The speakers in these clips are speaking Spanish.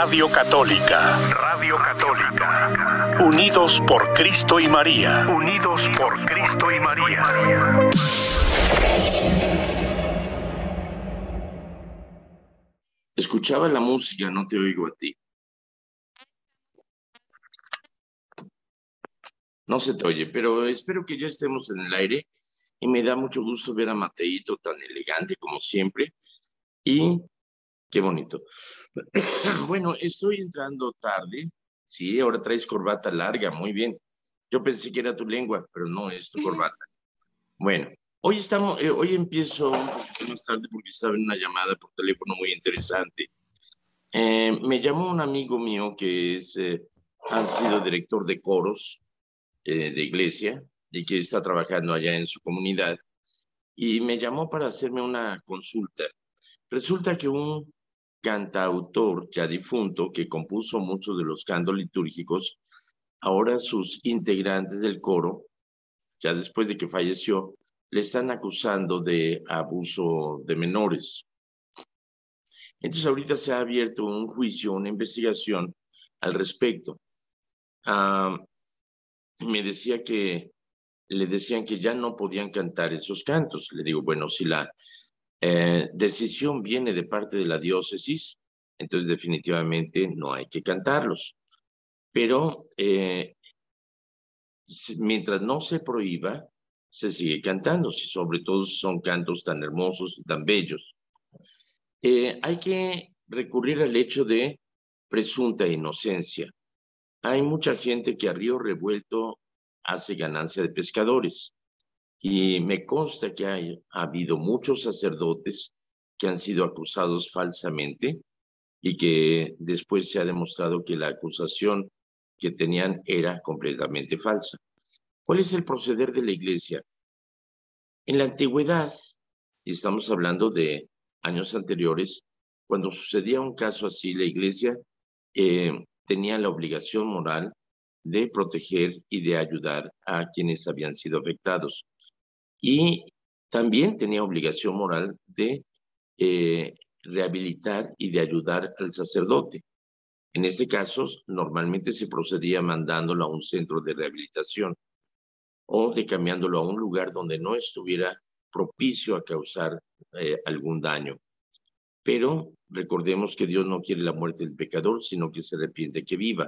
Radio Católica. Radio Católica. Unidos por Cristo y María. Unidos por Cristo y María. Escuchaba la música, no te oigo a ti. No se te oye, pero espero que ya estemos en el aire y me da mucho gusto ver a Mateito tan elegante como siempre y qué bonito. Bueno, estoy entrando tarde. Sí, ahora traes corbata larga, muy bien. Yo pensé que era tu lengua, pero no es tu corbata. Bueno, hoy empiezo un poquito más tarde porque estaba en una llamada por teléfono muy interesante. Me llamó un amigo mío que ha sido director de coros de iglesia y que está trabajando allá en su comunidad y me llamó para hacerme una consulta. Resulta que un cantautor ya difunto que compuso muchos de los cantos litúrgicos, ahora sus integrantes del coro, ya después de que falleció, le están acusando de abuso de menores. Entonces ahorita se ha abierto un juicio, una investigación al respecto. Me decía que le decían que ya no podían cantar esos cantos. Le digo, bueno, si la decisión viene de parte de la diócesis, entonces definitivamente no hay que cantarlos. Pero mientras no se prohíba, se sigue cantando, si sobre todo son cantos tan hermosos y tan bellos. Hay que recurrir al hecho de presunta inocencia. Hay mucha gente que a río revuelto hace ganancia de pescadores. Y me consta que ha habido muchos sacerdotes que han sido acusados falsamente y que después se ha demostrado que la acusación que tenían era completamente falsa. ¿Cuál es el proceder de la Iglesia? En la antigüedad, y estamos hablando de años anteriores, cuando sucedía un caso así, la Iglesia tenía la obligación moral de proteger y de ayudar a quienes habían sido afectados. Y también tenía obligación moral de rehabilitar y de ayudar al sacerdote. En este caso, normalmente se procedía mandándolo a un centro de rehabilitación o de cambiándolo a un lugar donde no estuviera propicio a causar algún daño. Pero recordemos que Dios no quiere la muerte del pecador, sino que se arrepiente que viva.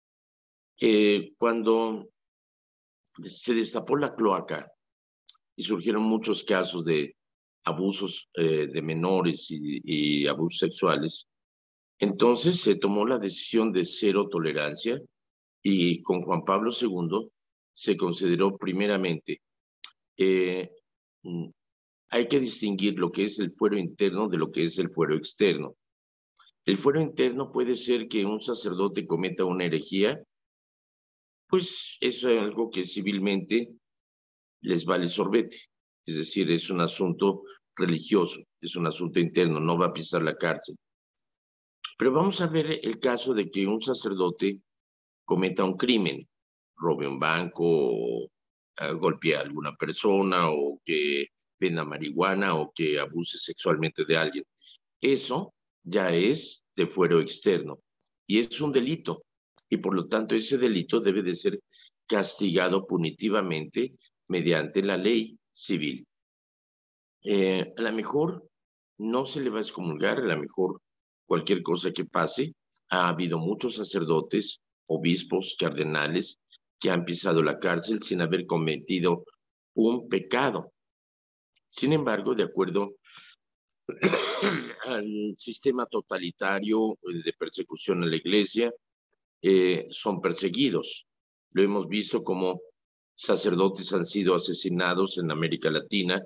Cuando se destapó la cloaca y surgieron muchos casos de abusos de menores y abusos sexuales, entonces se tomó la decisión de cero tolerancia y con Juan Pablo II se consideró primeramente hay que distinguir lo que es el fuero interno de lo que es el fuero externo. El fuero interno puede ser que un sacerdote cometa una herejía, pues eso es algo que civilmente les vale sorbete. Es decir, es un asunto religioso, es un asunto interno, no va a pisar la cárcel. Pero vamos a ver el caso de que un sacerdote cometa un crimen, robe un banco, o golpee a alguna persona, o que venda marihuana, o que abuse sexualmente de alguien. Eso ya es de fuero externo y es un delito. Y por lo tanto ese delito debe de ser castigado punitivamente mediante la ley civil. A lo mejor no se le va a excomulgar, a lo mejor cualquier cosa que pase. Ha habido muchos sacerdotes, obispos, cardenales que han pisado la cárcel sin haber cometido un pecado. Sin embargo, de acuerdo al sistema totalitario de persecución a la Iglesia, son perseguidos. Lo hemos visto como sacerdotes han sido asesinados en América Latina,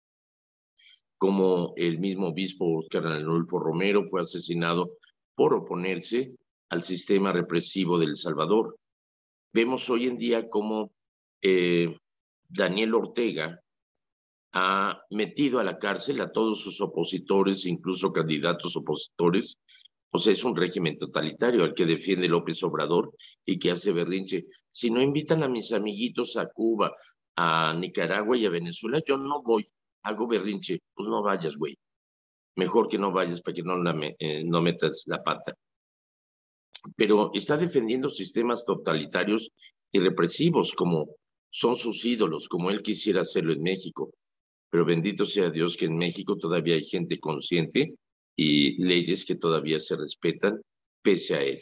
como el mismo obispo Cardenal Arnulfo Romero fue asesinado por oponerse al sistema represivo de El Salvador. Vemos hoy en día cómo Daniel Ortega ha metido a la cárcel a todos sus opositores, incluso candidatos opositores. O sea, es un régimen totalitario al que defiende López Obrador y que hace berrinche. Si no invitan a mis amiguitos a Cuba, a Nicaragua y a Venezuela, yo no voy. Hago berrinche. Pues no vayas, güey. Mejor que no vayas para que no metas la pata. pero está defendiendo sistemas totalitarios y represivos como son sus ídolos, como él quisiera hacerlo en México. Pero bendito sea Dios que en México todavía hay gente consciente y leyes que todavía se respetan pese a él.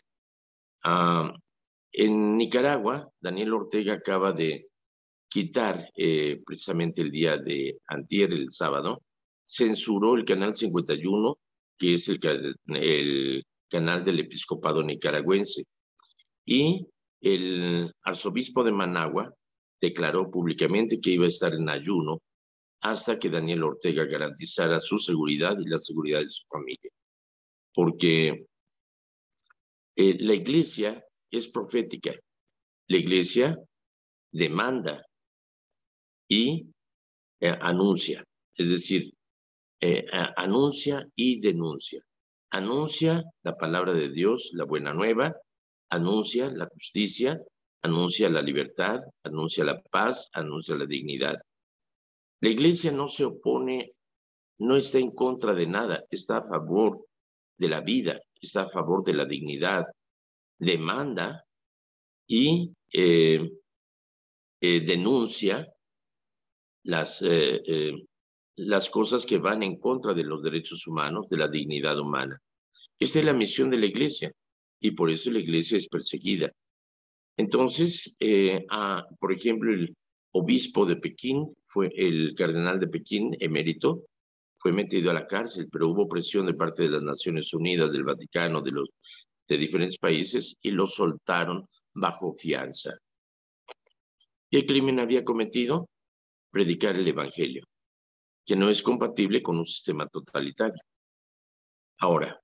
En Nicaragua, Daniel Ortega acaba de quitar, precisamente el día de antier, el sábado, censuró el canal 51, que es el canal del episcopado nicaragüense. Y el arzobispo de Managua declaró públicamente que iba a estar en ayuno hasta que Daniel Ortega garantizara su seguridad y la seguridad de su familia. Porque la iglesia es profética, la iglesia demanda y anuncia, es decir, anuncia y denuncia. Anuncia la palabra de Dios, la buena nueva, anuncia la justicia, anuncia la libertad, anuncia la paz, anuncia la dignidad. La iglesia no se opone, no está en contra de nada, está a favor de la vida, está a favor de la dignidad, demanda y denuncia las cosas que van en contra de los derechos humanos, de la dignidad humana. Esta es la misión de la iglesia y por eso la iglesia es perseguida. Entonces, por ejemplo, el obispo de Pekín, fue el cardenal de Pekín, emérito, fue metido a la cárcel, pero hubo presión de parte de las Naciones Unidas, del Vaticano, de diferentes países y lo soltaron bajo fianza. ¿Qué crimen había cometido? Predicar el evangelio, que no es compatible con un sistema totalitario. Ahora,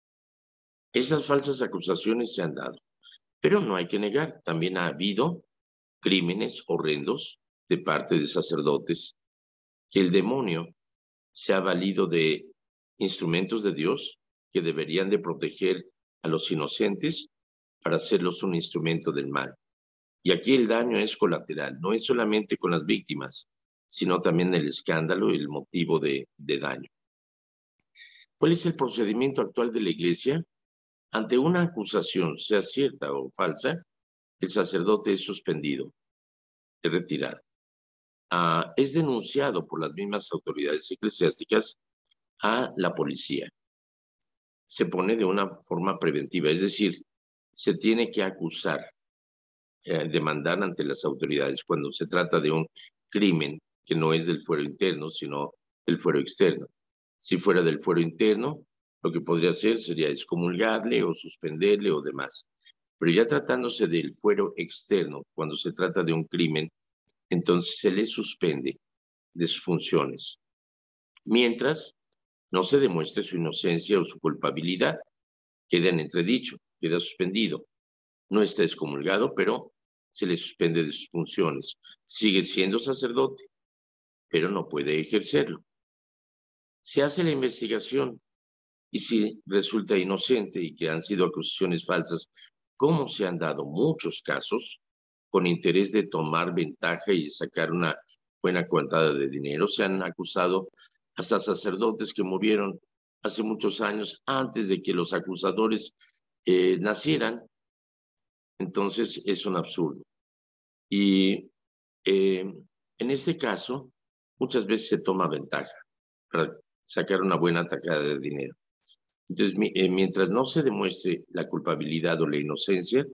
esas falsas acusaciones se han dado, pero no hay que negar, también ha habido crímenes horrendos de parte de sacerdotes, que el demonio se ha valido de instrumentos de Dios que deberían de proteger a los inocentes para hacerlos un instrumento del mal. Y aquí el daño es colateral, no es solamente con las víctimas, sino también el escándalo y el motivo de daño. ¿Cuál es el procedimiento actual de la Iglesia? Ante una acusación, sea cierta o falsa, el sacerdote es suspendido, es retirado. Es denunciado por las mismas autoridades eclesiásticas a la policía. Se pone de una forma preventiva, es decir, se tiene que acusar, demandar ante las autoridades cuando se trata de un crimen que no es del fuero interno, sino del fuero externo. Si fuera del fuero interno, lo que podría hacer sería excomulgarle o suspenderle o demás. Pero ya tratándose del fuero externo, cuando se trata de un crimen, entonces se le suspende de sus funciones. Mientras no se demuestre su inocencia o su culpabilidad, queda en entredicho, queda suspendido. No está excomulgado, pero se le suspende de sus funciones. Sigue siendo sacerdote, pero no puede ejercerlo. Se hace la investigación y si resulta inocente y que han sido acusaciones falsas, como se han dado muchos casos, con interés de tomar ventaja y sacar una buena cuantada de dinero, se han acusado hasta sacerdotes que murieron hace muchos años antes de que los acusadores nacieran. Entonces es un absurdo. Y en este caso, muchas veces se toma ventaja para sacar una buena tajada de dinero. Entonces, mientras no se demuestre la culpabilidad o la inocencia,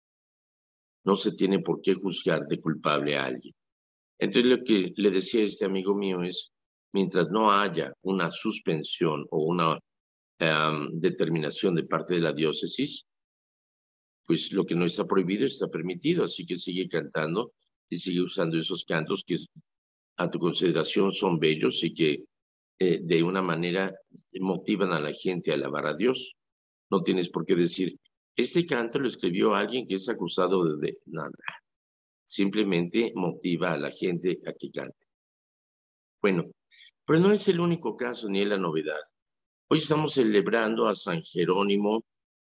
no se tiene por qué juzgar de culpable a alguien. Entonces, lo que le decía a este amigo mío es, mientras no haya una suspensión o una determinación de parte de la diócesis, pues lo que no está prohibido está permitido, así que sigue cantando y sigue usando esos cantos que a tu consideración son bellos y que de una manera motivan a la gente a alabar a Dios. No tienes por qué decir, este canto lo escribió alguien que es acusado de nada. Simplemente motiva a la gente a que cante. Bueno, pero no es el único caso ni es la novedad. Hoy estamos celebrando a San Jerónimo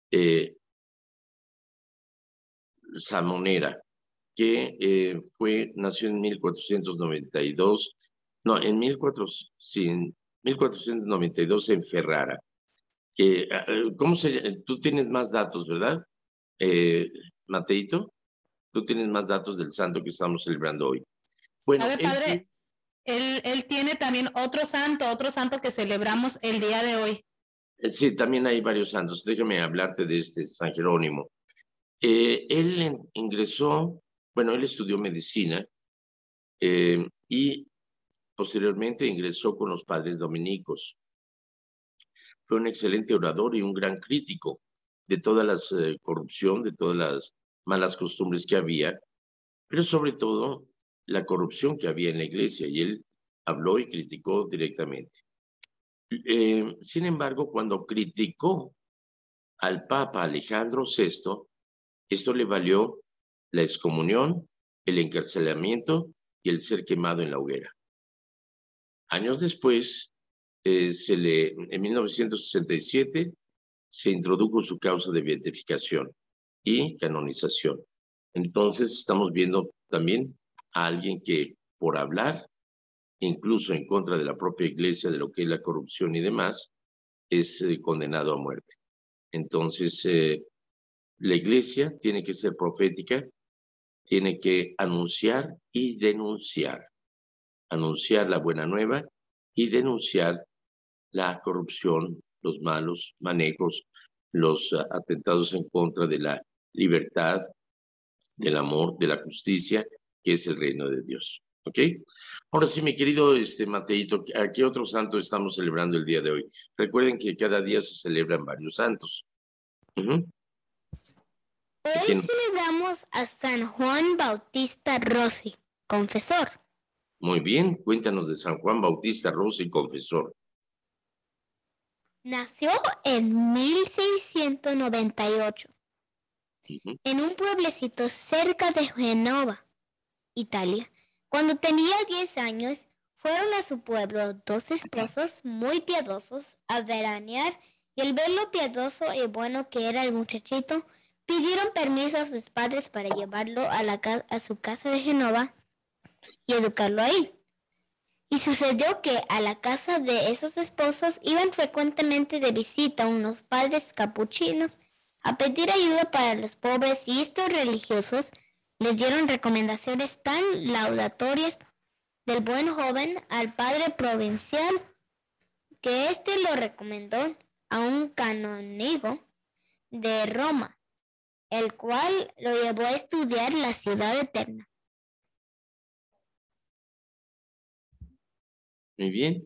Samonera, que nació en 1492, no, en 1492 en Ferrara. ¿Tú tienes más datos, verdad? Mateito, tú tienes más datos del santo que estamos celebrando hoy. Bueno, ¿sabe, padre? Él tiene también otro santo que celebramos el día de hoy. Sí, también hay varios santos. Déjame hablarte de este San Jerónimo. Él ingresó, bueno, él estudió medicina y posteriormente ingresó con los padres dominicos. Fue un excelente orador y un gran crítico de toda la corrupción, de todas las malas costumbres que había, pero sobre todo la corrupción que había en la iglesia, y él habló y criticó directamente. Sin embargo, cuando criticó al Papa Alejandro VI, esto le valió la excomunión, el encarcelamiento y el ser quemado en la hoguera. Años después, en 1967, se introdujo su causa de beatificación y canonización. Entonces, estamos viendo también a alguien que, por hablar, incluso en contra de la propia iglesia, de lo que es la corrupción y demás, es condenado a muerte. Entonces, la iglesia tiene que ser profética, tiene que anunciar y denunciar. Anunciar la buena nueva y denunciar la corrupción, los malos manejos, los atentados en contra de la libertad, del amor, de la justicia, que es el reino de Dios. ¿Ok? Ahora sí, mi querido Mateito, ¿a qué otro santo estamos celebrando el día de hoy? Recuerden que cada día se celebran varios santos. Hoy celebramos a San Juan Bautista Rossi, confesor. Muy bien, cuéntanos de San Juan Bautista Rossi, confesor. Nació en 1698 en un pueblecito cerca de Génova, Italia. Cuando tenía 10 años, fueron a su pueblo 2 esposos muy piadosos a veranear, y al ver lo piadoso y bueno que era el muchachito, pidieron permiso a sus padres para llevarlo a su casa de Génova y educarlo ahí. Y sucedió que a la casa de esos esposos iban frecuentemente de visita unos padres capuchinos a pedir ayuda para los pobres, y estos religiosos les dieron recomendaciones tan laudatorias del buen joven al padre provincial que éste lo recomendó a un canónigo de Roma, el cual lo llevó a estudiar la ciudad eterna. Muy bien.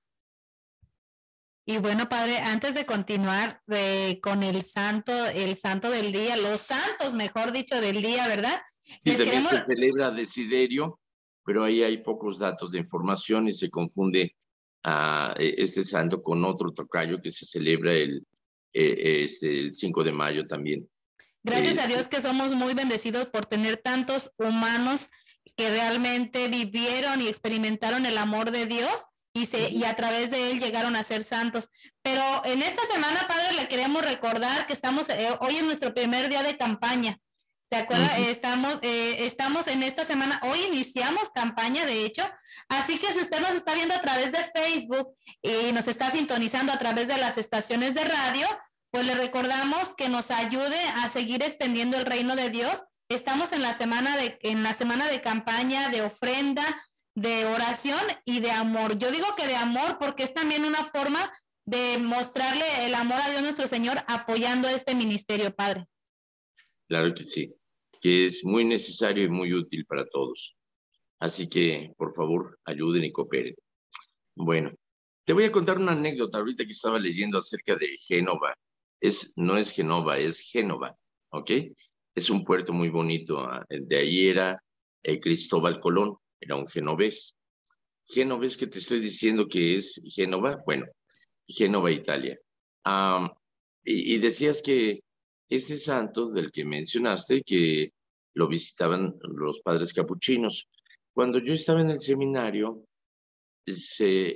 Y bueno, padre, antes de continuar con el santo del día, los santos, mejor dicho, del día, ¿verdad? Sí, también se celebra Desiderio, pero ahí hay pocos datos de información y se confunde a este santo con otro tocayo que se celebra el 5 de mayo también. Gracias a Dios que somos muy bendecidos por tener tantos humanos que realmente vivieron y experimentaron el amor de Dios y a través de él llegaron a ser santos. Pero en esta semana, padre, le queremos recordar que estamos, hoy es nuestro primer día de campaña. ¿Se acuerda? Estamos en esta semana, hoy iniciamos campaña, de hecho. Así que si usted nos está viendo a través de Facebook y nos está sintonizando a través de las estaciones de radio, pues le recordamos que nos ayude a seguir extendiendo el reino de Dios. Estamos en la semana de campaña, de ofrenda, de oración y de amor. Yo digo que de amor porque es también una forma de mostrarle el amor a Dios nuestro Señor apoyando este ministerio, padre. Claro que sí, que es muy necesario y muy útil para todos. Así que, por favor, ayuden y cooperen. Bueno, te voy a contar una anécdota ahorita que estaba leyendo acerca de Génova. No es Génova, es Génova, ¿ok? Es un puerto muy bonito. De ahí era Cristóbal Colón, era un genovés. Genovés que te estoy diciendo que es Génova, bueno, Génova, Italia. Y decías que este santo del que mencionaste, que lo visitaban los padres capuchinos. Cuando yo estaba en el seminario, se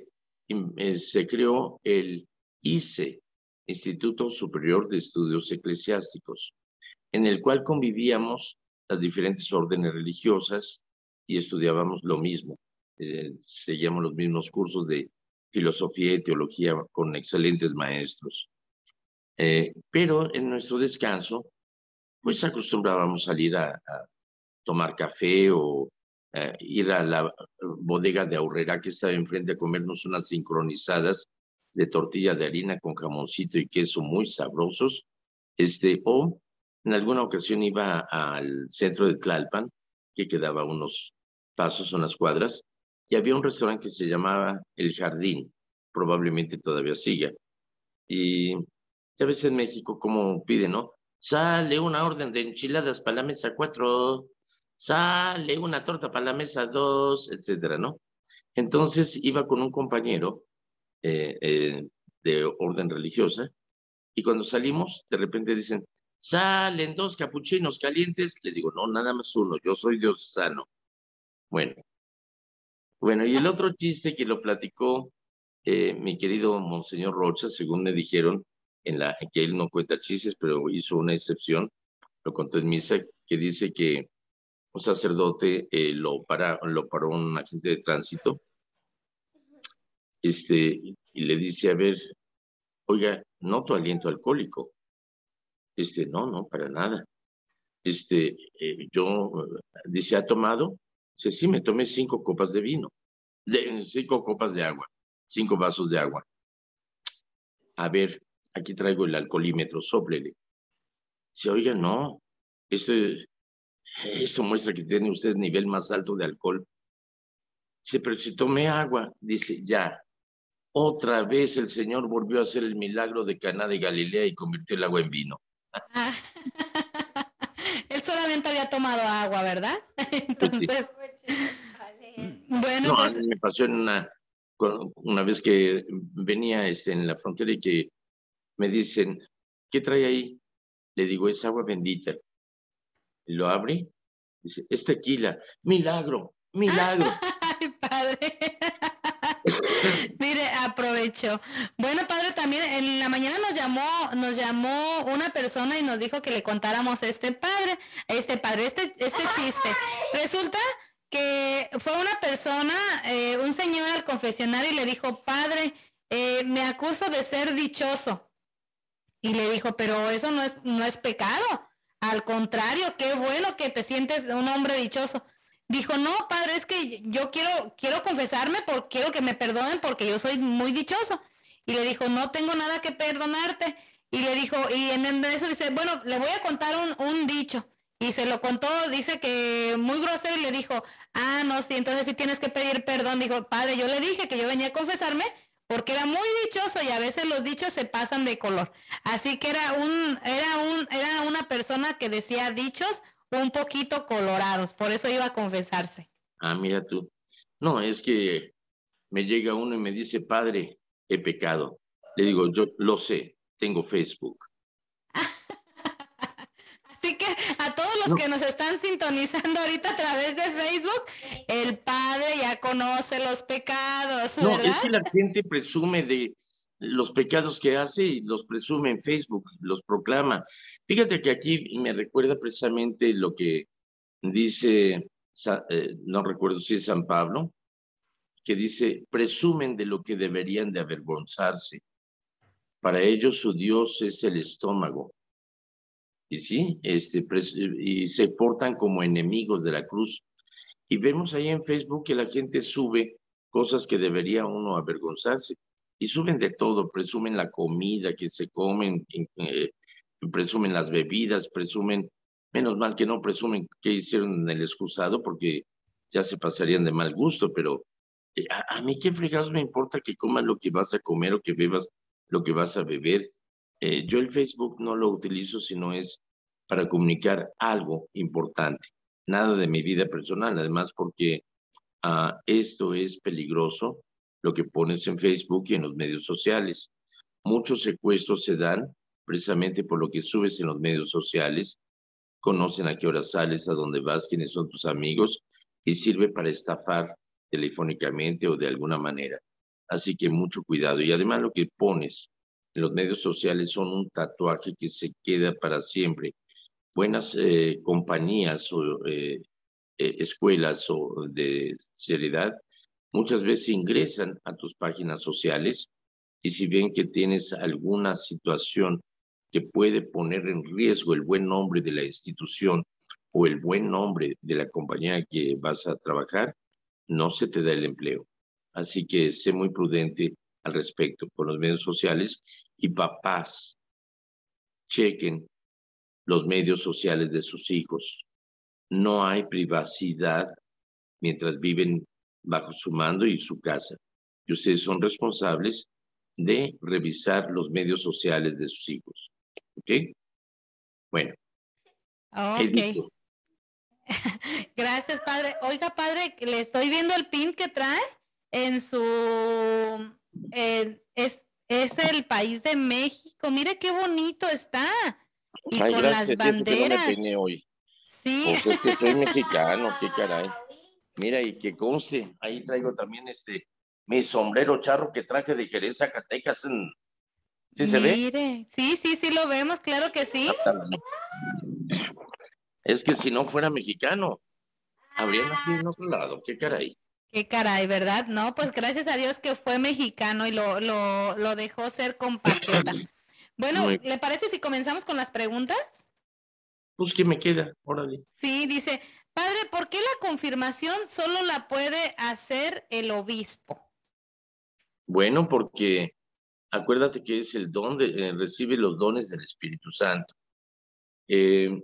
creó el ICE, Instituto Superior de Estudios Eclesiásticos, en el cual convivíamos las diferentes órdenes religiosas y estudiábamos lo mismo. Seguíamos los mismos cursos de filosofía y teología con excelentes maestros. Pero en nuestro descanso, pues acostumbrábamos salir a tomar café o ir a la bodega de Aurrera que estaba enfrente a comernos unas sincronizadas de tortilla de harina con jamoncito y queso muy sabrosos. O en alguna ocasión iba al centro de Tlalpan, que quedaba unos pasos, unas cuadras, y había un restaurante que se llamaba El Jardín, probablemente todavía siga. Y ya ves en México cómo piden, ¿no? Sale una orden de enchiladas para la mesa 4, sale una torta para la mesa 2, etcétera, ¿no? Entonces iba con un compañero de orden religiosa y cuando salimos, de repente dicen, salen 2 capuchinos calientes. Le digo, no, nada más uno, yo soy diocesano. Bueno, y el otro chiste que lo platicó mi querido Monseñor Rocha, según me dijeron, que él no cuenta chistes, pero hizo una excepción, lo contó en misa, que dice que un sacerdote lo paró un agente de tránsito, y le dice, a ver, oiga, noto aliento alcohólico. No, para nada. Dice, ¿ha tomado? Dice, sí, me tomé 5 copas de vino, 5 copas de agua, 5 vasos de agua. A ver, aquí traigo el alcoholímetro, sóplele. Dice, oiga, no, esto muestra que tiene usted el nivel más alto de alcohol. Dice, pero si tomé agua. Dice, ya, otra vez el Señor volvió a hacer el milagro de Caná de Galilea y convirtió el agua en vino. Él solamente había tomado agua, ¿verdad? Entonces, bueno, no, pues... a mí me pasó una vez que venía en la frontera y que me dicen, ¿qué trae ahí? Le digo, es agua bendita. Lo abre, dice, es tequila. ¡Milagro! ¡Milagro! ¡Ay, padre! Mire, aprovecho. Bueno, padre, también en la mañana nos llamó una persona y nos dijo que le contáramos este chiste. Resulta que fue una persona, un señor al confesionario y le dijo, padre, me acuso de ser dichoso. Y le dijo, pero eso no es pecado. Al contrario, qué bueno que te sientes un hombre dichoso. Dijo, no, padre, es que yo quiero confesarme, quiero que me perdonen porque yo soy muy dichoso. Y le dijo, no tengo nada que perdonarte. Y le dijo, y en eso dice, bueno, le voy a contar un dicho. Y se lo contó, dice que muy grosero y le dijo, no, sí, entonces sí tienes que pedir perdón. Dijo, padre, yo le dije que yo venía a confesarme porque era muy dichoso y a veces los dichos se pasan de color. Así que era una persona que decía dichos un poquito colorados, por eso iba a confesarse. Mira tú. No, es que me llega uno y me dice, padre, he pecado. Le digo, yo lo sé, tengo Facebook. Así que a todos los que nos están sintonizando ahorita a través de Facebook, el padre ya conoce los pecados, ¿verdad? No, es que la gente presume de los pecados que hace y los presume en Facebook, los proclama. Fíjate que aquí me recuerda precisamente lo que dice, no recuerdo si es San Pablo, que dice, presumen de lo que deberían de avergonzarse. Para ellos su Dios es el estómago. Y sí, y se portan como enemigos de la cruz. Y vemos ahí en Facebook que la gente sube cosas que debería uno avergonzarse. Y suben de todo, presumen la comida que se comen, presumen las bebidas, presumen, menos mal que no presumen qué hicieron en el excusado, porque ya se pasarían de mal gusto, pero a mí qué fregados me importa que comas lo que vas a comer o que bebas lo que vas a beber. Yo el Facebook no lo utilizo sino es para comunicar algo importante, nada de mi vida personal, además porque esto es peligroso, lo que pones en Facebook y en los medios sociales. Muchos secuestros se dan precisamente por lo que subes en los medios sociales, conocen a qué hora sales, a dónde vas, quiénes son tus amigos, y sirve para estafar telefónicamente o de alguna manera. Así que mucho cuidado. Y además lo que pones en los medios sociales son un tatuaje que se queda para siempre. Buenas compañías o escuelas o de seriedad muchas veces ingresan a tus páginas sociales y si ven que tienes alguna situación que puede poner en riesgo el buen nombre de la institución o el buen nombre de la compañía que vas a trabajar, no se te da el empleo. Así que sé muy prudente al respecto con los medios sociales, y papás, chequen los medios sociales de sus hijos. No hay privacidad mientras viven bajo su mando y su casa. Y ustedes son responsables de revisar los medios sociales de sus hijos. ¿Ok? Bueno. Ok. Gracias, padre. Oiga, padre, le estoy viendo el pin que trae en su... es el país de México. Mire qué bonito está. Y Ay, con gracias, las y eso que no me banderas. peiné hoy. Sí. Pues es que soy mexicano, qué caray. Mira, y que conste, ahí traigo también mi sombrero charro que traje de Jerez, Zacatecas. ¿Sí se ve? Mire, sí lo vemos, claro que sí. Es que si no fuera mexicano, habría nacido en otro lado, qué caray. Qué caray, ¿verdad? No, pues gracias a Dios que fue mexicano y lo dejó ser compatriota. Bueno, ¿le parece si comenzamos con las preguntas? Pues, ¿qué me queda? Órale. Sí, dice, padre, ¿por qué la confirmación solo la puede hacer el obispo? Bueno, porque acuérdate que es el don recibe los dones del Espíritu Santo. El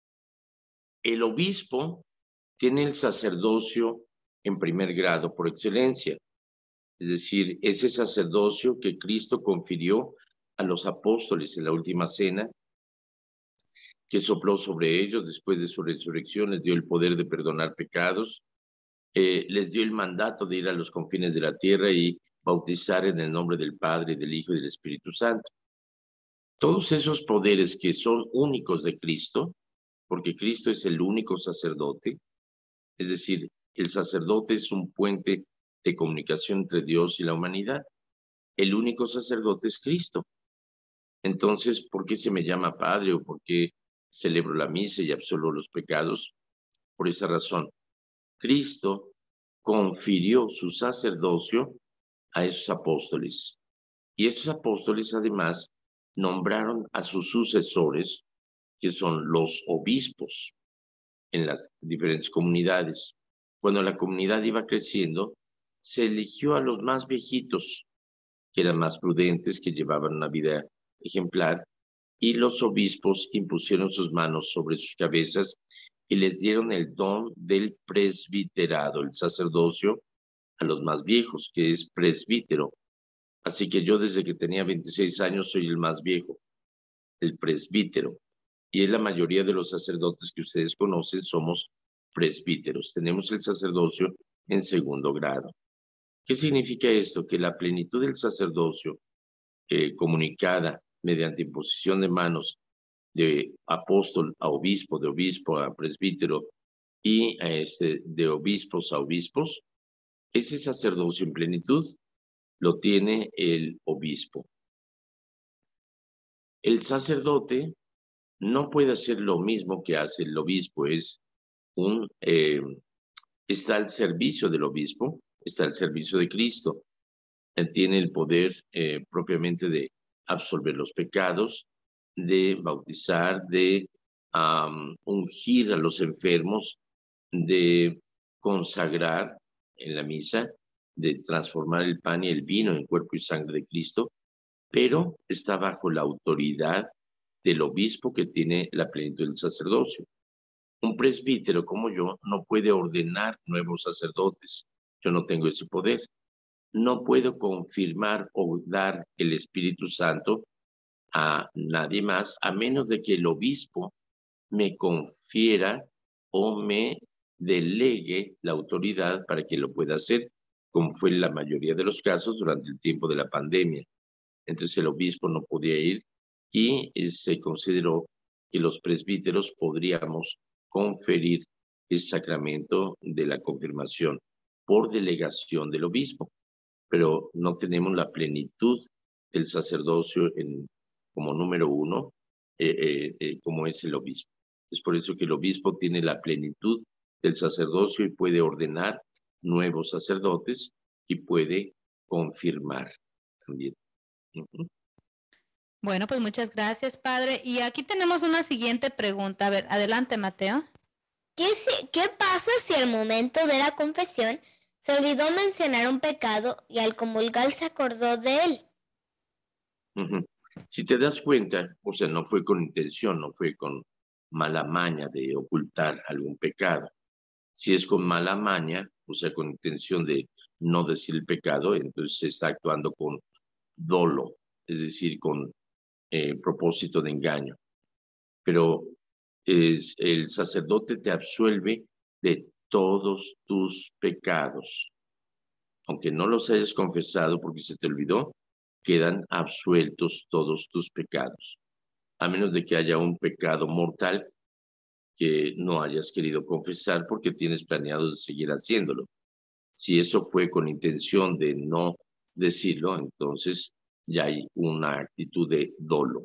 obispo tiene el sacerdocio en primer grado por excelencia. Es decir, ese sacerdocio que Cristo confirió a los apóstoles en la última cena, que sopló sobre ellos después de su resurrección, les dio el poder de perdonar pecados, les dio el mandato de ir a los confines de la tierra y bautizar en el nombre del Padre, del Hijo y del Espíritu Santo. Todos esos poderes que son únicos de Cristo, porque Cristo es el único sacerdote, es decir, el sacerdote es un puente de comunicación entre Dios y la humanidad. El único sacerdote es Cristo. Entonces, ¿por qué se me llama Padre o por qué celebro la misa y absolvo los pecados? Por esa razón, Cristo confirió su sacerdocio a esos apóstoles. Y esos apóstoles, además, nombraron a sus sucesores, que son los obispos, en las diferentes comunidades. Cuando la comunidad iba creciendo, se eligió a los más viejitos, que eran más prudentes, que llevaban una vida ejemplar, y los obispos impusieron sus manos sobre sus cabezas y les dieron el don del presbiterado, el sacerdocio, a los más viejos, que es presbítero. Así que yo desde que tenía 26 años soy el más viejo, el presbítero. Y en la mayoría de los sacerdotes que ustedes conocen somos presbíteros. Tenemos el sacerdocio en segundo grado. ¿Qué significa esto? Que la plenitud del sacerdocio comunicada mediante imposición de manos de apóstol a obispo, de obispo a presbítero y de obispos a obispos, ese sacerdocio en plenitud lo tiene el obispo. El sacerdote no puede hacer lo mismo que hace el obispo, está al servicio del obispo, está al servicio de Cristo. Él tiene el poder propiamente de absolver los pecados, de bautizar, de ungir a los enfermos, de consagrar en la misa, de transformar el pan y el vino en cuerpo y sangre de Cristo, pero está bajo la autoridad del obispo que tiene la plenitud del sacerdocio. Un presbítero como yo no puede ordenar nuevos sacerdotes. Yo no tengo ese poder. No puedo confirmar o dar el Espíritu Santo a nadie más, a menos de que el obispo me confiera o me delegue la autoridad para que lo pueda hacer, como fue en la mayoría de los casos durante el tiempo de la pandemia. Entonces el obispo no podía ir y se consideró que los presbíteros podríamos conferir el sacramento de la confirmación por delegación del obispo, pero no tenemos la plenitud del sacerdocio como número uno, como es el obispo. Es por eso que el obispo tiene la plenitud del sacerdocio y puede ordenar nuevos sacerdotes y puede confirmar también. Bueno, pues muchas gracias, padre. Y aquí tenemos una siguiente pregunta. A ver, adelante, Mateo. ¿Qué pasa si al momento de la confesión se olvidó mencionar un pecado y al comulgar se acordó de él? Si te das cuenta, o sea, no fue con intención, no fue con mala maña de ocultar algún pecado. Si es con mala maña, o sea, con intención de no decir el pecado, entonces se está actuando con dolo, es decir, con propósito de engaño. Pero el sacerdote te absuelve de todos tus pecados. Aunque no los hayas confesado porque se te olvidó, quedan absueltos todos tus pecados. A menos de que haya un pecado mortal que no hayas querido confesar porque tienes planeado de seguir haciéndolo. Si eso fue con intención de no decirlo, entonces ya hay una actitud de dolo.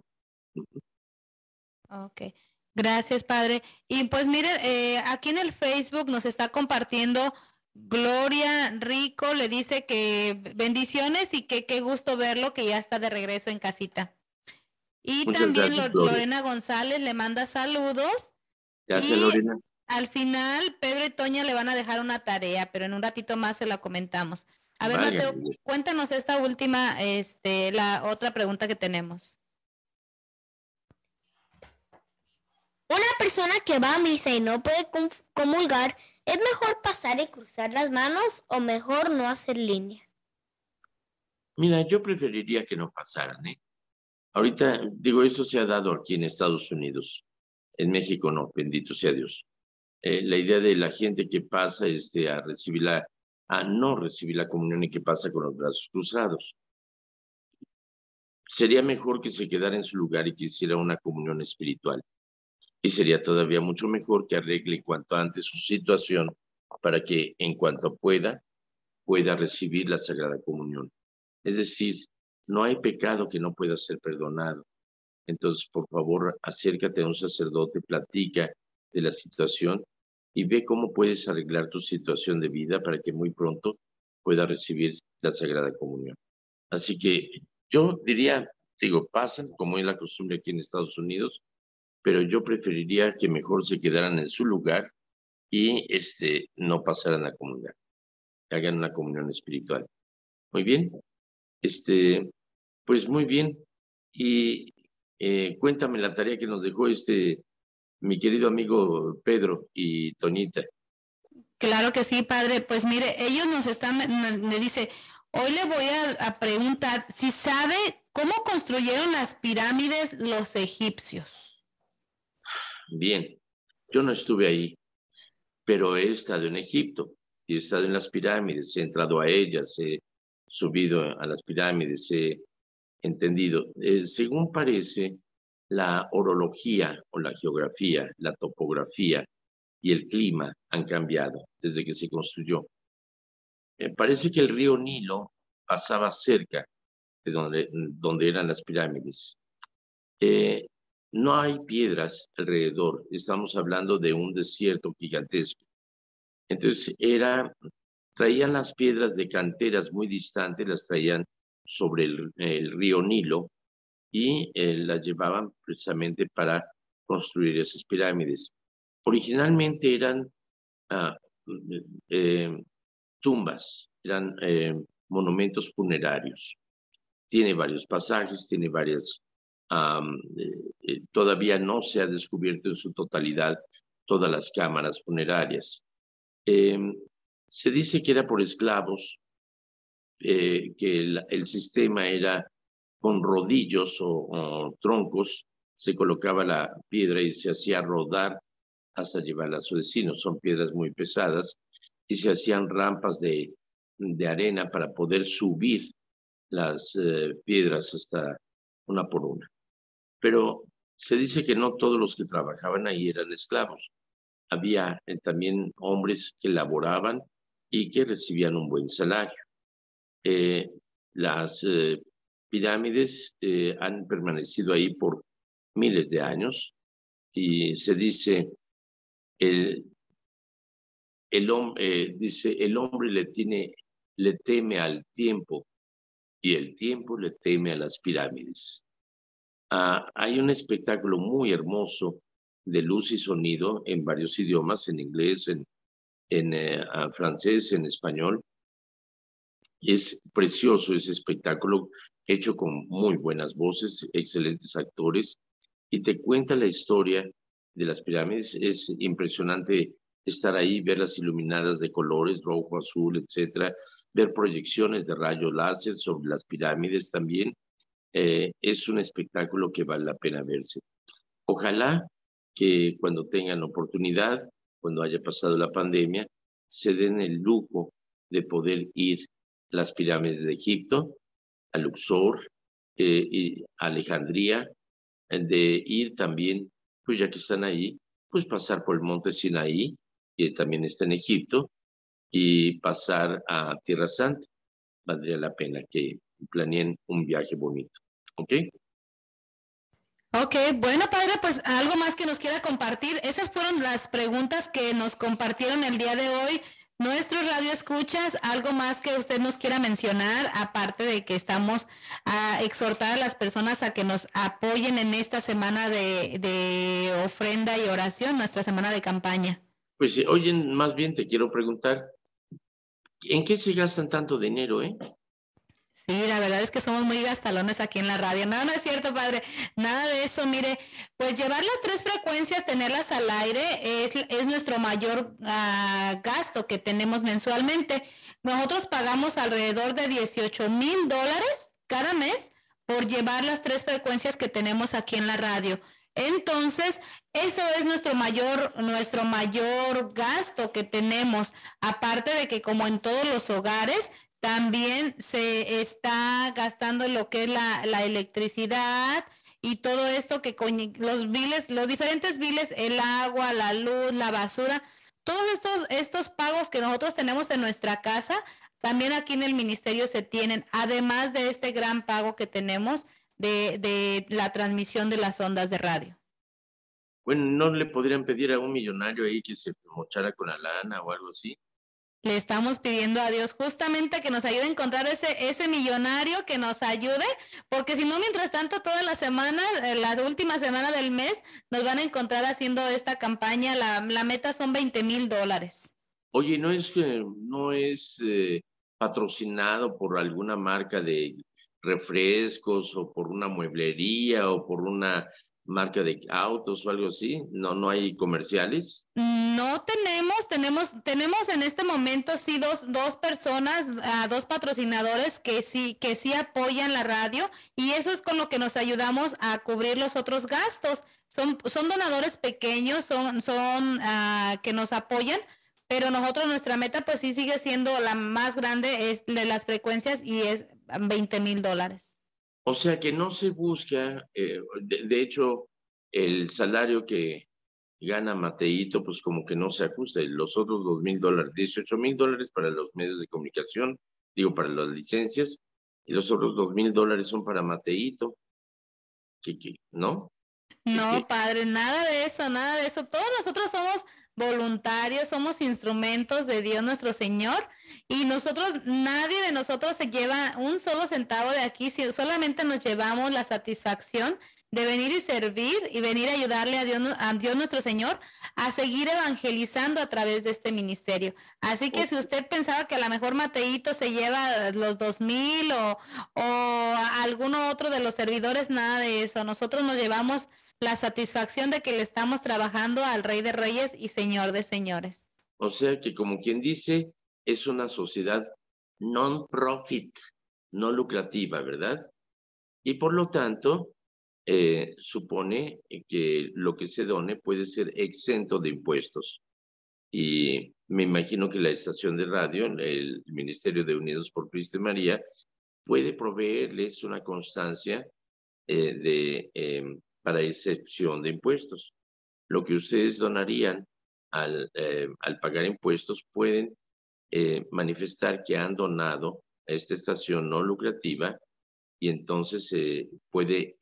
Ok, gracias, padre. Y pues mire, aquí en el Facebook nos está compartiendo Gloria Rico, le dice que bendiciones y que qué gusto verlo, que ya está de regreso en casita. Y Muchas también gracias, Gloria. Lorena González le manda saludos. Gracias, Y Lorena. al final, Pedro y Toña le van a dejar una tarea, pero en un ratito más se la comentamos. A ver, Vale, Mateo, cuéntanos esta última, la otra pregunta que tenemos. Una persona que va a misa y no puede comulgar, ¿es mejor pasar y cruzar las manos o mejor no hacer línea? Mira, yo preferiría que no pasaran, ¿eh? Ahorita, digo, eso se ha dado aquí en Estados Unidos. En México no, bendito sea Dios. La idea de la gente que pasa a no recibir la comunión y que pasa con los brazos cruzados. Sería mejor que se quedara en su lugar y que hiciera una comunión espiritual. Y sería todavía mucho mejor que arregle cuanto antes su situación para que en cuanto pueda recibir la Sagrada Comunión. Es decir, no hay pecado que no pueda ser perdonado. Entonces, por favor, acércate a un sacerdote, platica de la situación y ve cómo puedes arreglar tu situación de vida para que muy pronto pueda recibir la Sagrada Comunión. Así que yo diría, digo, pasan como es la costumbre aquí en Estados Unidos, pero yo preferiría que mejor se quedaran en su lugar y no pasaran a comunión, que hagan una comunión espiritual. Muy bien, pues muy bien. Y cuéntame la tarea que nos dejó mi querido amigo Pedro y Toñita. Claro que sí, padre. Pues mire, ellos me dice, hoy le voy a preguntar si sabe cómo construyeron las pirámides los egipcios. Bien, yo no estuve ahí, pero he estado en Egipto y he estado en las pirámides, he entrado a ellas, he subido a las pirámides, he entendido. Según parece, la orología o la geografía, la topografía y el clima han cambiado desde que se construyó. Parece que el río Nilo pasaba cerca de donde eran las pirámides. No hay piedras alrededor, estamos hablando de un desierto gigantesco. Entonces traían las piedras de canteras muy distantes, las traían sobre el río Nilo y las llevaban precisamente para construir esas pirámides. Originalmente eran tumbas, eran monumentos funerarios. Tiene varios pasajes, tiene varias... todavía no se ha descubierto en su totalidad todas las cámaras funerarias. Se dice que era por esclavos, que el sistema era con rodillos o troncos, se colocaba la piedra y se hacía rodar hasta llevarla a su destino. Son piedras muy pesadas y se hacían rampas de arena para poder subir las piedras hasta una por una. Pero se dice que no todos los que trabajaban ahí eran esclavos. Había también hombres que laboraban y que recibían un buen salario. Las pirámides han permanecido ahí por miles de años y se dice el hombre le teme al tiempo y el tiempo le teme a las pirámides. Hay un espectáculo muy hermoso de luz y sonido en varios idiomas, en inglés, en francés, en español. Es precioso ese espectáculo, hecho con muy buenas voces, excelentes actores, y te cuenta la historia de las pirámides. Es impresionante estar ahí, verlas iluminadas de colores, rojo, azul, etcétera, ver proyecciones de rayos láser sobre las pirámides también. Es un espectáculo que vale la pena verse. Ojalá que cuando tengan oportunidad, cuando haya pasado la pandemia, se den el lujo de poder ir a las pirámides de Egipto, a Luxor, y a Alejandría, de ir también, pues ya que están ahí, pues pasar por el monte Sinaí, que también está en Egipto, y pasar a Tierra Santa. Valdría la pena que planeen un viaje bonito. ¿Ok? Ok, bueno, padre, pues algo más que nos quiera compartir. Esas fueron las preguntas que nos compartieron el día de hoy nuestros radioescuchas. Algo más que usted nos quiera mencionar, aparte de que estamos a exhortar a las personas a que nos apoyen en esta semana de ofrenda y oración, nuestra semana de campaña. Pues oye, más bien te quiero preguntar, ¿en qué se gastan tanto dinero, Sí, la verdad es que somos muy gastalones aquí en la radio. No, no es cierto, padre. Nada de eso. Mire, pues llevar las 3 frecuencias, tenerlas al aire, es nuestro mayor gasto que tenemos mensualmente. Nosotros pagamos alrededor de $18,000 cada mes por llevar las 3 frecuencias que tenemos aquí en la radio. Entonces, eso es nuestro mayor gasto que tenemos. Aparte de que, como en todos los hogares, también se está gastando lo que es la electricidad y todo esto que con los biles, los diferentes biles, el agua, la luz, la basura, todos estos pagos que nosotros tenemos en nuestra casa, también aquí en el ministerio se tienen, además de este gran pago que tenemos de la transmisión de las ondas de radio. Bueno, ¿no le podrían pedir a un millonario ahí que se mochara con la lana o algo así? Le estamos pidiendo a Dios justamente que nos ayude a encontrar ese millonario que nos ayude, porque si no, mientras tanto, todas las semanas, la última semana del mes, nos van a encontrar haciendo esta campaña. La meta son $20,000. Oye, no es patrocinado por alguna marca de refrescos o por una mueblería o por una marca de autos o algo así. No hay comerciales. No tenemos en este momento sí dos personas, 2 patrocinadores que sí apoyan la radio, y eso es con lo que nos ayudamos a cubrir los otros gastos. Son donadores pequeños, son que nos apoyan, pero nuestra meta pues sí sigue siendo la más grande, es de las frecuencias, y es $20,000. O sea que no se busca, de hecho, el salario que gana Mateito, pues como que no se ajusta. Los otros $2,000, $18,000 para los medios de comunicación, digo, para las licencias, y los otros $2,000 son para Mateito, ¿no? No, padre, nada de eso, nada de eso. Todos nosotros somos voluntarios, somos instrumentos de Dios nuestro Señor, y nadie de nosotros se lleva un solo centavo de aquí, si solamente nos llevamos la satisfacción de venir y servir y venir a ayudarle a Dios nuestro Señor a seguir evangelizando a través de este ministerio. Así que si usted pensaba que a lo mejor Mateito se lleva los 2,000 o alguno otro de los servidores, nada de eso. Nosotros nos llevamos la satisfacción de que le estamos trabajando al Rey de Reyes y Señor de Señores. O sea que, como quien dice, es una sociedad non-profit, no lucrativa, ¿verdad? Y por lo tanto, supone que lo que se done puede ser exento de impuestos. Y me imagino que la estación de radio, el Ministerio de Unidos por Cristo y María, puede proveerles una constancia para excepción de impuestos. Lo que ustedes donarían al pagar impuestos, pueden manifestar que han donado a esta estación no lucrativa, y entonces puede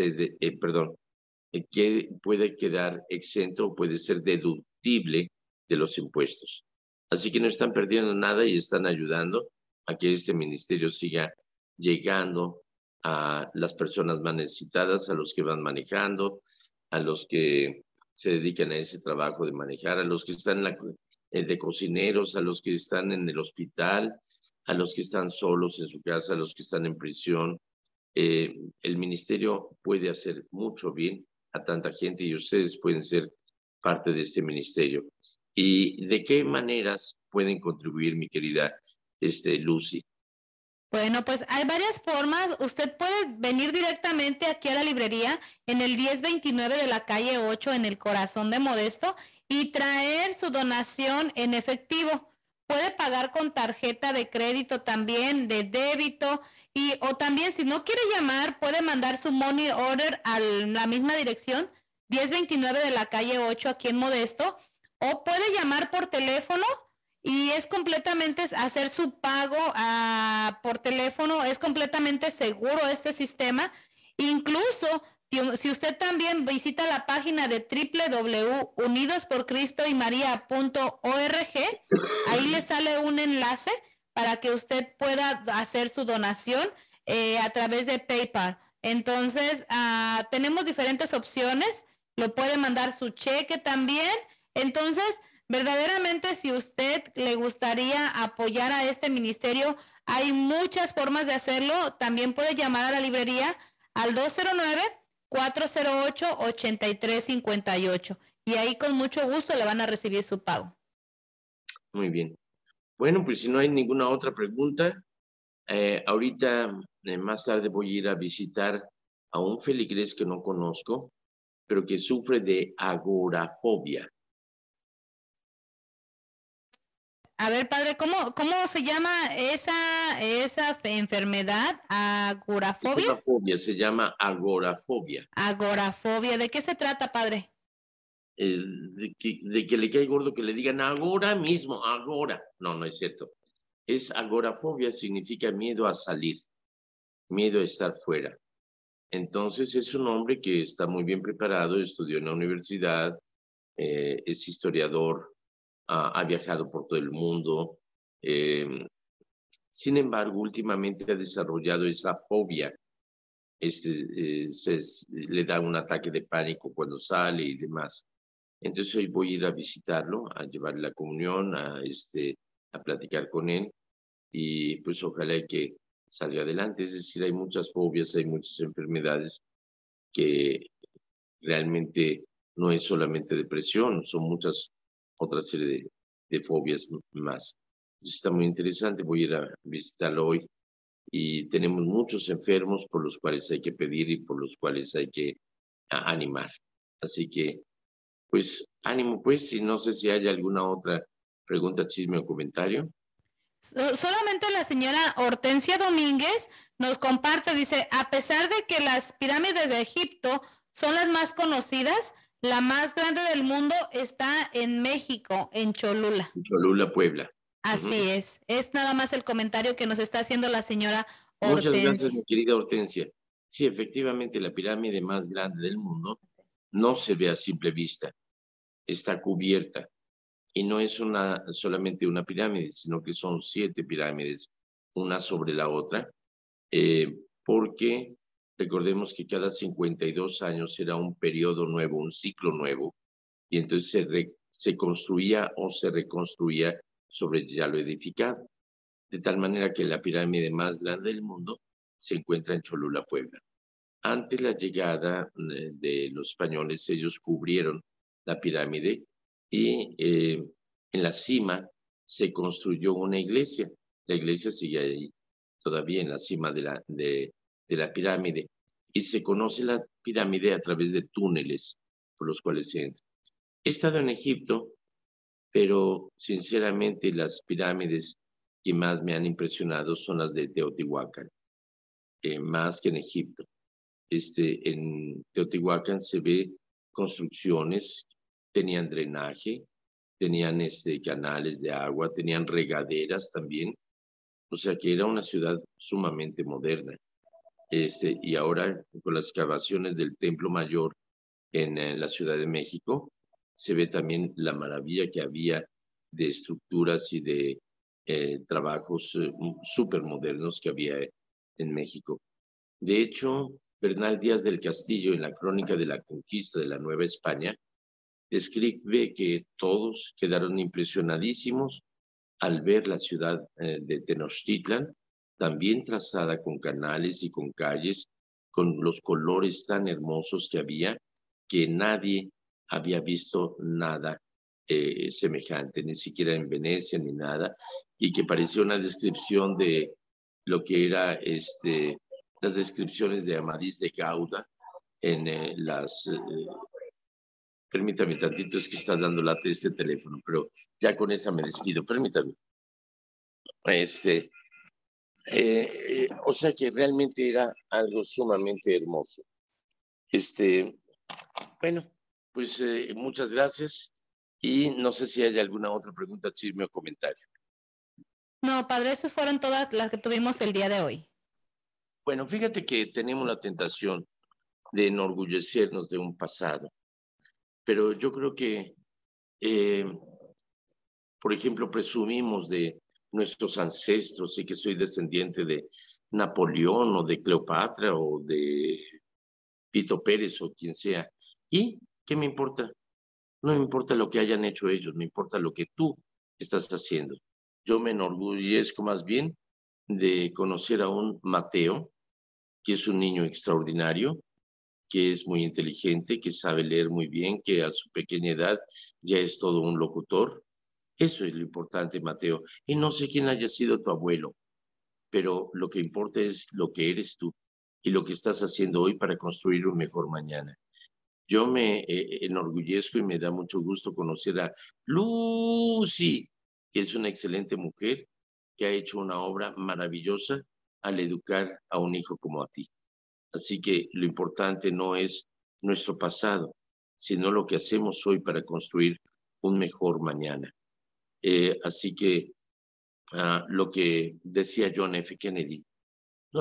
quedar exento o puede ser deductible de los impuestos. Así que no están perdiendo nada y están ayudando a que este ministerio siga llegando a las personas más necesitadas, a los que van manejando, a los que se dedican a ese trabajo de manejar, a los que están de cocineros, a los que están en el hospital, a los que están solos en su casa, a los que están en prisión. El ministerio puede hacer mucho bien a tanta gente y ustedes pueden ser parte de este ministerio. ¿Y de qué maneras pueden contribuir, mi querida Lucy? Bueno, pues hay varias formas. Usted puede venir directamente aquí a la librería en el 1029 de la calle 8 en el corazón de Modesto y traer su donación en efectivo. Puede pagar con tarjeta de crédito también, de débito, o también si no quiere llamar, puede mandar su money order a la misma dirección, 1029 de la calle 8 aquí en Modesto, o puede llamar por teléfono. Y es completamente hacer su pago por teléfono, es completamente seguro este sistema. Incluso si usted también visita la página de www.unidosporcristoymaria.org, ahí le sale un enlace para que usted pueda hacer su donación a través de PayPal. Entonces, tenemos diferentes opciones, lo puede mandar su cheque también. Entonces, verdaderamente, si usted le gustaría apoyar a este ministerio, hay muchas formas de hacerlo. También puede llamar a la librería al 209-408-8358 y ahí con mucho gusto le van a recibir su pago. Muy bien. Bueno, pues si no hay ninguna otra pregunta, ahorita más tarde voy a ir a visitar a un feligrés que no conozco, pero que sufre de agorafobia. A ver, padre, ¿cómo se llama esa enfermedad? ¿Agorafobia? Se llama agorafobia. Agorafobia. ¿De qué se trata, padre? De que le cae gordo que le digan ahora mismo, ahora. No, no es cierto. Agorafobia significa miedo a salir, miedo a estar fuera. Entonces es un hombre que está muy bien preparado, estudió en la universidad, es historiador, ha viajado por todo el mundo. Sin embargo, últimamente ha desarrollado esa fobia. Le da un ataque de pánico cuando sale y demás. Entonces hoy voy a ir a visitarlo, a llevarle la comunión, a platicar con él y pues ojalá que salga adelante. Es decir, hay muchas fobias, hay muchas enfermedades que realmente no es solamente depresión, son muchas otras serie de fobias más. Entonces está muy interesante, voy a ir a visitarlo hoy y tenemos muchos enfermos por los cuales hay que pedir y por los cuales hay que animar. Así que, pues, ánimo pues, y no sé si hay alguna otra pregunta, chisme o comentario. Solamente la señora Hortensia Domínguez nos comparte, dice, a pesar de que las pirámides de Egipto son las más conocidas, la más grande del mundo está en México, en Cholula. En Cholula, Puebla. Así es nada más el comentario que nos está haciendo la señora Hortensia. Muchas gracias, mi querida Hortensia. Sí, efectivamente, la pirámide más grande del mundo no se ve a simple vista, está cubierta. Y no es solamente una pirámide, sino que son 7 pirámides, una sobre la otra, porque recordemos que cada 52 años era un periodo nuevo, un ciclo nuevo, y entonces se construía o se reconstruía sobre ya lo edificado, de tal manera que la pirámide más grande del mundo se encuentra en Cholula, Puebla. Ante la llegada de los españoles, ellos cubrieron la pirámide y en la cima se construyó una iglesia. La iglesia sigue ahí todavía en la cima de la pirámide y se conoce la pirámide a través de túneles por los cuales se entra. He estado en Egipto, pero sinceramente las pirámides que más me han impresionado son las de Teotihuacán, más que en Egipto. En Teotihuacán se ve construcciones, tenían drenaje, tenían canales de agua, tenían regaderas también, o sea que era una ciudad sumamente moderna. Y ahora con las excavaciones del Templo Mayor en la Ciudad de México, se ve también la maravilla que había de estructuras y de trabajos súper modernos que había en México. De hecho, Bernal Díaz del Castillo, en la Crónica de la Conquista de la Nueva España, describe que todos quedaron impresionadísimos al ver la ciudad de Tenochtitlan, también trazada con canales y con calles, con los colores tan hermosos que había, que nadie había visto nada semejante, ni siquiera en Venecia ni nada, y que parecía una descripción de lo que era las descripciones de Amadís de Gaudí en permítame tantito, es que está dando lata este teléfono, pero ya con esta me despido, permítame. O sea que realmente era algo sumamente hermoso. Bueno, pues muchas gracias y no sé si hay alguna otra pregunta, chisme o comentario. No, padre, esas fueron todas las que tuvimos el día de hoy. Bueno, fíjate que tenemos la tentación de enorgullecernos de un pasado, pero yo creo que, por ejemplo, presumimos de nuestros ancestros y que soy descendiente de Napoleón o de Cleopatra o de Pito Pérez o quien sea. ¿Y qué me importa? No me importa lo que hayan hecho ellos, me importa lo que tú estás haciendo. Yo me enorgullezco más bien de conocer a un Mateo, que es un niño extraordinario, que es muy inteligente, que sabe leer muy bien, que a su pequeña edad ya es todo un locutor. Eso es lo importante, Mateo. Y no sé quién haya sido tu abuelo, pero lo que importa es lo que eres tú y lo que estás haciendo hoy para construir un mejor mañana. Yo me enorgullezco y me da mucho gusto conocer a Lucy, que es una excelente mujer que ha hecho una obra maravillosa al educar a un hijo como a ti. Así que lo importante no es nuestro pasado, sino lo que hacemos hoy para construir un mejor mañana. Así que lo que decía John F. Kennedy, no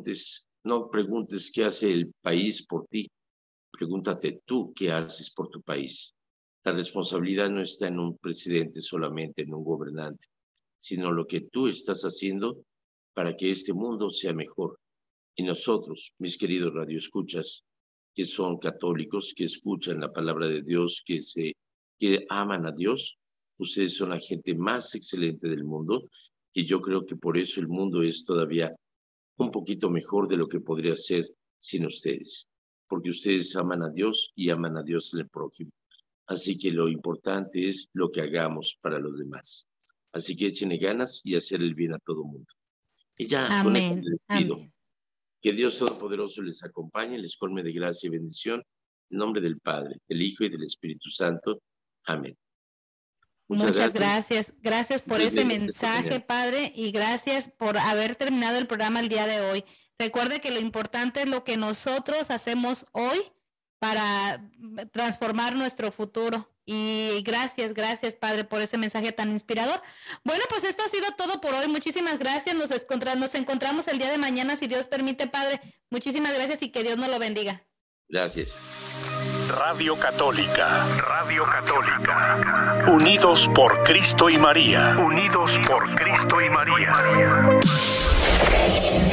preguntes qué hace el país por ti, pregúntate tú qué haces por tu país. La responsabilidad no está en un presidente solamente, en un gobernante, sino lo que tú estás haciendo para que este mundo sea mejor. Y nosotros, mis queridos radioescuchas, que son católicos, que escuchan la palabra de Dios, que aman a Dios, ustedes son la gente más excelente del mundo y yo creo que por eso el mundo es todavía un poquito mejor de lo que podría ser sin ustedes, porque ustedes aman a Dios y aman a Dios en el prójimo. Así que lo importante es lo que hagamos para los demás. Así que échenle ganas y hacer el bien a todo mundo. Y ya, con eso les pido. Amén. Que Dios Todopoderoso les acompañe, les colme de gracia y bendición. En nombre del Padre, del Hijo y del Espíritu Santo. Amén. Muchas gracias. Gracias por ese mensaje, Padre, y gracias por haber terminado el programa el día de hoy. Recuerde que lo importante es lo que nosotros hacemos hoy para transformar nuestro futuro. Y gracias, Padre, por ese mensaje tan inspirador. Bueno, pues esto ha sido todo por hoy. Muchísimas gracias. Nos encontramos el día de mañana, si Dios permite, Padre. Muchísimas gracias y que Dios nos lo bendiga. Gracias. Radio Católica. Unidos por Cristo y María.